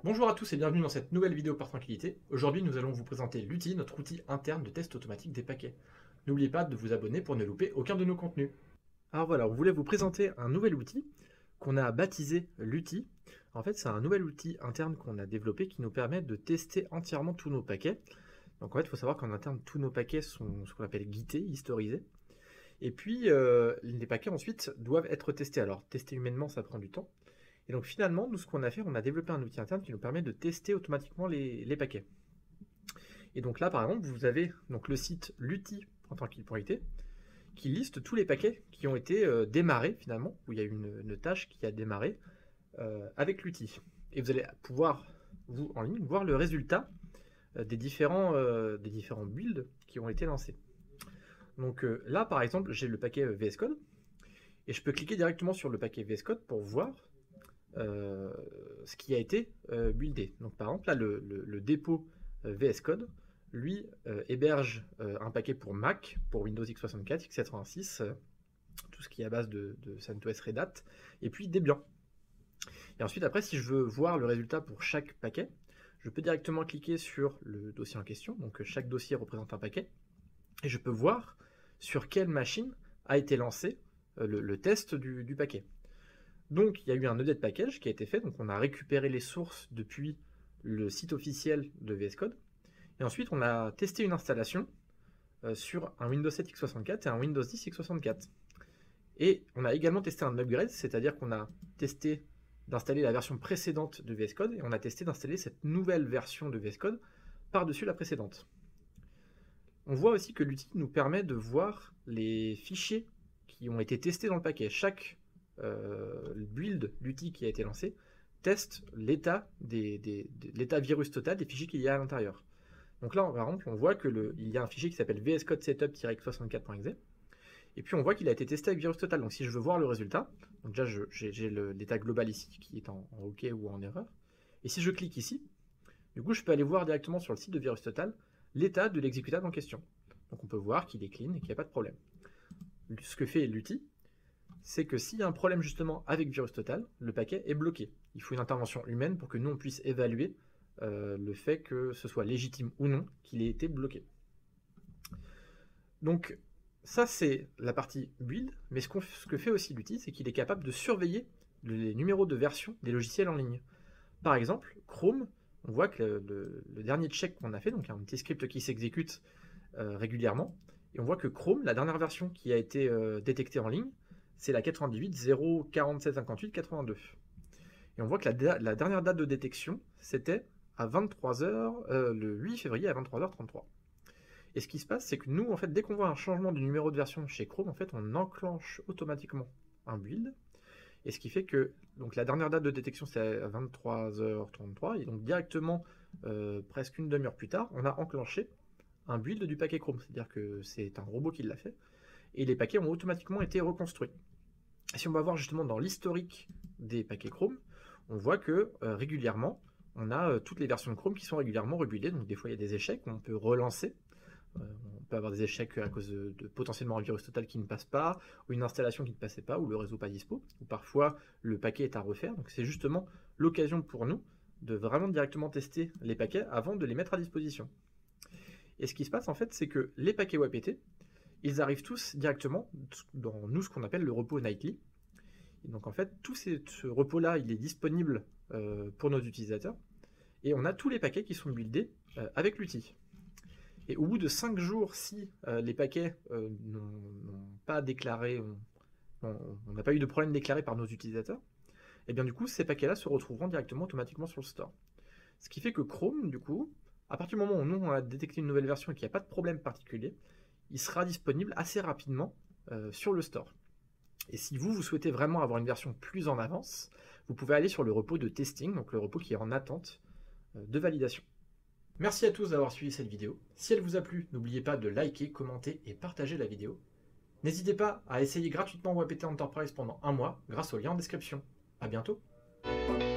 Bonjour à tous et bienvenue dans cette nouvelle vidéo par tranquillité. Aujourd'hui nous allons vous présenter l'outil, notre outil interne de test automatique des paquets. N'oubliez pas de vous abonner pour ne louper aucun de nos contenus. Alors voilà, on voulait vous présenter un nouvel outil qu'on a baptisé l'outil. En fait c'est un nouvel outil interne qu'on a développé qui nous permet de tester entièrement tous nos paquets. Donc en fait il faut savoir qu'en interne tous nos paquets sont ce qu'on appelle guidés, historisés. Et puis les paquets ensuite doivent être testés. Alors tester humainement ça prend du temps. Et donc finalement, nous ce qu'on a fait, on a développé un outil interne qui nous permet de tester automatiquement les paquets. Et donc là par exemple, vous avez donc le site l'outil en tant qu'IT qui liste tous les paquets qui ont été démarrés finalement, où il y a une tâche qui a démarré avec l'outil. Et vous allez pouvoir, vous en ligne, voir le résultat des différents builds qui ont été lancés. Donc là par exemple, j'ai le paquet VS Code, et je peux cliquer directement sur le paquet VS Code pour voir ce qui a été buildé. Donc par exemple là le dépôt VS Code lui héberge un paquet pour Mac, pour Windows x64, x86, tout ce qui est à base de CentOS Red Hat, et puis Debian. Et ensuite après si je veux voir le résultat pour chaque paquet, je peux directement cliquer sur le dossier en question, donc chaque dossier représente un paquet, et je peux voir sur quelle machine a été lancé le test du paquet. Donc il y a eu un update package qui a été fait, donc on a récupéré les sources depuis le site officiel de VS Code, et ensuite on a testé une installation sur un Windows 7 x64 et un Windows 10 x64. Et on a également testé un upgrade, c'est-à-dire qu'on a testé d'installer la version précédente de VS Code, et on a testé d'installer cette nouvelle version de VS Code par-dessus la précédente. On voit aussi que l'outil nous permet de voir les fichiers qui ont été testés dans le paquet. Chaque build, l'outil qui a été lancé, teste l'état l'état virus total des fichiers qu'il y a à l'intérieur. Donc là, par exemple, on voit qu'il y a un fichier qui s'appelle vscode-setup-64.exe, et puis on voit qu'il a été testé avec virus total. Donc si je veux voir le résultat, donc déjà j'ai l'état global ici qui est en OK ou en erreur, et si je clique ici, du coup je peux aller voir directement sur le site de virus total l'état de l'exécutable en question. Donc on peut voir qu'il est clean et qu'il n'y a pas de problème. Ce que fait l'outil, c'est que s'il y a un problème justement avec virus total, le paquet est bloqué. Il faut une intervention humaine pour que nous on puisse évaluer le fait que ce soit légitime ou non qu'il ait été bloqué. Donc ça c'est la partie build, mais ce que fait aussi l'outil, c'est qu'il est capable de surveiller les numéros de version des logiciels en ligne. Par exemple, Chrome, on voit que le dernier check qu'on a fait, donc un petit script qui s'exécute régulièrement, et on voit que Chrome, la dernière version qui a été détectée en ligne, c'est la 98.0.47.58.82. Et on voit que la dernière date de détection, c'était à 23h, le 8 février à 23h33. Et ce qui se passe, c'est que nous, en fait, dès qu'on voit un changement de numéro de version chez Chrome, en fait, on enclenche automatiquement un build. Et ce qui fait que donc, la dernière date de détection, c'est à 23h33. Et donc, directement, presque une demi-heure plus tard, on a enclenché un build du paquet Chrome. C'est-à-dire que c'est un robot qui l'a fait. Et les paquets ont automatiquement été reconstruits. Si on va voir justement dans l'historique des paquets Chrome, on voit que régulièrement, on a toutes les versions de Chrome qui sont régulièrement rebuildées. Donc des fois, il y a des échecs, on peut relancer. On peut avoir des échecs à cause de potentiellement un virus total qui ne passe pas, ou une installation qui ne passait pas, ou le réseau pas dispo, ou parfois le paquet est à refaire. Donc c'est justement l'occasion pour nous de vraiment directement tester les paquets avant de les mettre à disposition. Et ce qui se passe en fait, c'est que les paquets WebPT, ils arrivent tous directement dans nous ce qu'on appelle le repos Nightly. Et donc en fait, ce repos-là, il est disponible pour nos utilisateurs. Et on a tous les paquets qui sont buildés avec l'outil. Et au bout de 5 jours, si les paquets n'ont pas déclaré, on n'a pas eu de problème déclaré par nos utilisateurs, et bien du coup, ces paquets-là se retrouveront directement automatiquement sur le store. Ce qui fait que Chrome, du coup, à partir du moment où nous on a détecté une nouvelle version et qu'il n'y a pas de problème particulier, il sera disponible assez rapidement sur le store. Et si vous souhaitez vraiment avoir une version plus en avance, vous pouvez aller sur le repos de testing, donc le repos qui est en attente de validation. Merci à tous d'avoir suivi cette vidéo. Si elle vous a plu, n'oubliez pas de liker, commenter et partager la vidéo. N'hésitez pas à essayer gratuitement WebPT Enterprise pendant un mois grâce au lien en description. A bientôt.